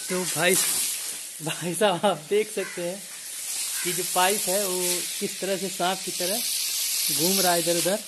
तो भाई साहब आप देख सकते हैं कि जो पाइप है वो किस तरह से सांप की तरह घूम रहा है इधर उधर।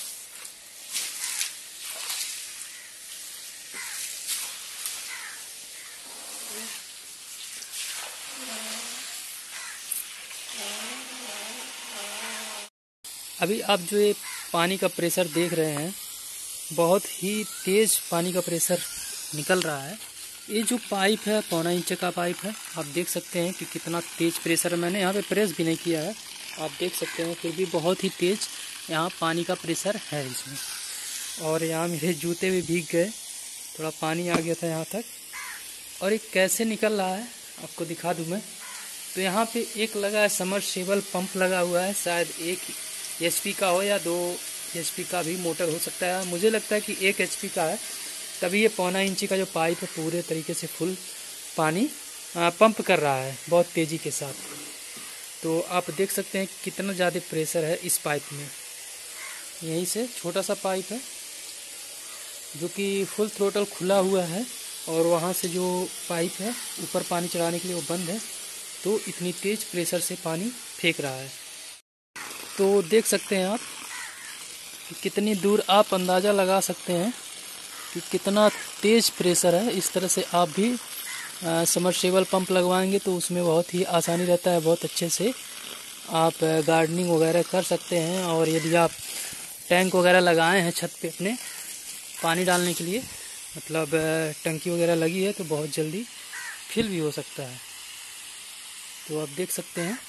अभी आप जो ये पानी का प्रेशर देख रहे हैं, बहुत ही तेज पानी का प्रेशर निकल रहा है। ये जो पाइप है 1.25 इंच का पाइप है। आप देख सकते हैं कि कितना तेज प्रेशर है। मैंने यहाँ पे प्रेस भी नहीं किया है, आप देख सकते हैं, फिर भी बहुत ही तेज यहाँ पानी का प्रेशर है इसमें। और यहाँ मेरे जूते भी भीग गए, थोड़ा पानी आ गया था यहाँ तक। और ये कैसे निकल रहा है आपको दिखा दूँ मैं। तो यहाँ पे एक लगा है समरसेबल पंप लगा हुआ है, शायद 1 HP का हो या 2 HP का भी मोटर हो सकता है। मुझे लगता है कि 1 HP का है, तभी ये 1.25 इंच का जो पाइप है पूरे तरीके से फुल पानी पंप कर रहा है बहुत तेज़ी के साथ। तो आप देख सकते हैं कितना ज़्यादा प्रेशर है इस पाइप में। यहीं से छोटा सा पाइप है जो कि फुल थ्रोटल खुला हुआ है, और वहाँ से जो पाइप है ऊपर पानी चढ़ाने के लिए वो बंद है। तो इतनी तेज़ प्रेशर से पानी फेंक रहा है। तो देख सकते हैं आप कि कितनी दूर, आप अंदाज़ा लगा सकते हैं कि कितना तेज़ प्रेशर है। इस तरह से आप भी समरसेबल पंप लगवाएंगे तो उसमें बहुत ही आसानी रहता है, बहुत अच्छे से आप गार्डनिंग वगैरह कर सकते हैं। और यदि आप टैंक वगैरह लगाए हैं छत पे अपने पानी डालने के लिए, मतलब टंकी वगैरह लगी है, तो बहुत जल्दी फिल भी हो सकता है। तो आप देख सकते हैं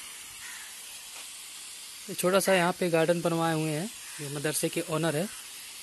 छोटा सा यहाँ पे गार्डन बनवाए हुए हैं, ये मदरसे के ओनर है।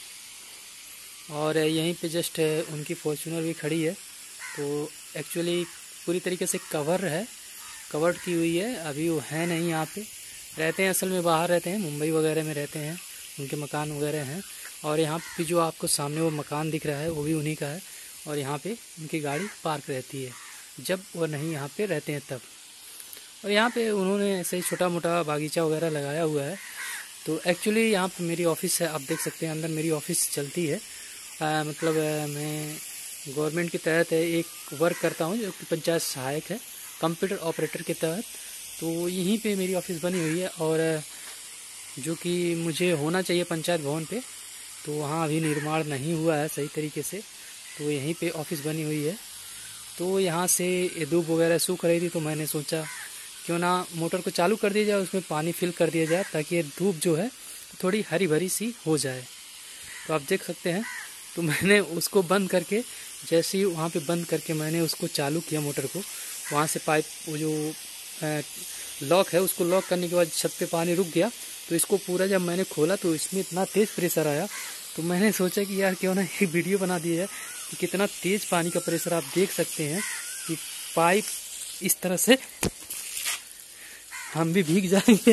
और यहीं पे जस्ट उनकी फॉर्च्यूनर भी खड़ी है। तो एक्चुअली पूरी तरीके से कवर्ड की हुई है। अभी वो है नहीं यहाँ पे, रहते हैं असल में बाहर रहते हैं, मुंबई वगैरह में रहते हैं, उनके मकान वगैरह हैं। और यहाँ पे जो आपको सामने वो मकान दिख रहा है वो भी उन्हीं का है। और यहाँ पे उनकी गाड़ी पार्क रहती है जब वो नहीं यहाँ पे रहते हैं तब। और यहाँ पे उन्होंने ऐसे ही छोटा मोटा बागीचा वगैरह लगाया हुआ है। तो एक्चुअली यहाँ पे मेरी ऑफ़िस है, आप देख सकते हैं अंदर मेरी ऑफ़िस चलती है। मतलब मैं गवर्नमेंट के तहत एक वर्क करता हूँ जो कि पंचायत सहायक है, कंप्यूटर ऑपरेटर के तहत। तो यहीं पे मेरी ऑफ़िस बनी हुई है, और जो कि मुझे होना चाहिए पंचायत भवन पे, तो वहाँ अभी निर्माण नहीं हुआ है सही तरीके से। तो यहीं पे ऑफ़िस बनी हुई है। तो यहाँ से धूप वगैरह सूख रही थी, तो मैंने सोचा क्यों ना मोटर को चालू कर दिया जाए, उसमें पानी फिल कर दिया जाए, ताकि ये धूप जो है थोड़ी हरी भरी सी हो जाए। तो आप देख सकते हैं, तो मैंने उसको बंद करके, जैसे ही वहाँ पे बंद करके मैंने उसको चालू किया मोटर को, वहाँ से पाइप वो जो लॉक है उसको लॉक करने के बाद छत पे पानी रुक गया। तो इसको पूरा जब मैंने खोला तो इसमें इतना तेज़ प्रेशर आया, तो मैंने सोचा कि यार क्यों ना एक वीडियो बना दी है कि कितना तेज़ पानी का प्रेशर। आप देख सकते हैं कि पाइप इस तरह से, हम भी भीग जाएंगे।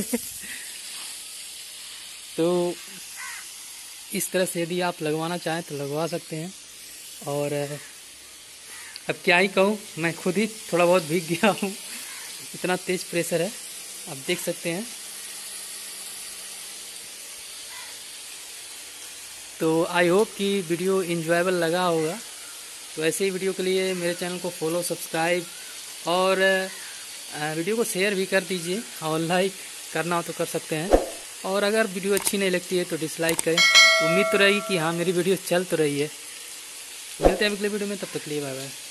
तो इस तरह से यदि आप लगवाना चाहें तो लगवा सकते हैं। और अब क्या ही कहूँ, मैं खुद ही थोड़ा बहुत भीग गया हूँ, इतना तेज़ प्रेशर है, आप देख सकते हैं। तो आई होप कि वीडियो इंजॉयबल लगा होगा। तो ऐसे ही वीडियो के लिए मेरे चैनल को फॉलो, सब्सक्राइब और वीडियो को शेयर भी कर दीजिए, और लाइक करना हो तो कर सकते हैं। और अगर वीडियो अच्छी नहीं लगती है तो डिसलाइक करें। उम्मीद तो रहेगी कि हाँ मेरी वीडियो चल तो रही है। मिलते हैं अगले वीडियो में, तब तक के लिए बाय बाय।